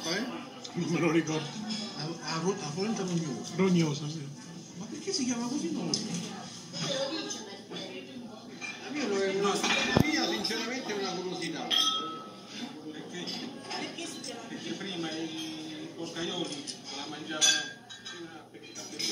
Non me lo ricordo. A polenta rognosa. Rognosa, sì. Ma perché si chiama così? Non lo so. La mia non è una mia, sinceramente è una curiosità. Perché prima i porcaioli la mangiavano